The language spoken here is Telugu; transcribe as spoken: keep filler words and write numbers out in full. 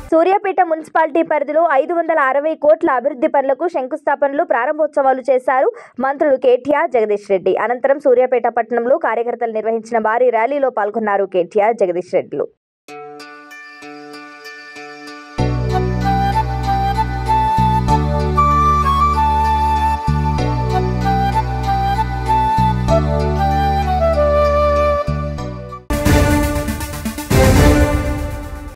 సూర్యాపేట మున్సిపాలిటీ పరిధిలో ఐదు వందల అరవై కోట్ల అభివృద్ధి పనులకు శంకుస్థాపనలు, ప్రారంభోత్సవాలు చేశారు మంత్రులు కేటీఆర్, జగదీష్ రెడ్డి. అనంతరం సూర్యాపేట పట్టణంలో కార్యకర్తలు నిర్వహించిన భారీ ర్యాలీలో పాల్గొన్నారు కేటీఆర్, జగదీష్ రెడ్డిలు.